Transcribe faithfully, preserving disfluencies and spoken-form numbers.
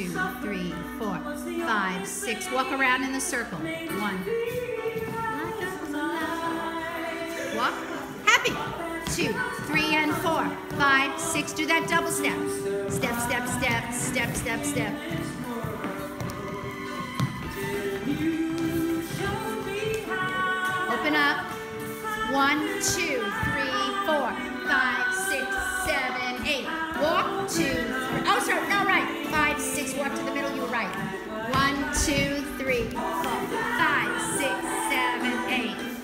two, three, four, five, six. Walk around in the circle. One. Walk. Happy. Two, three, and four, five, six. Do that double step. Step, step, step, step, step, step. Open up. One, two, three, four, five, six, seven, eight. Walk, two, three. Oh, sorry, no, right. Five, six, walk to the middle, you're right. One, two, three, four, five,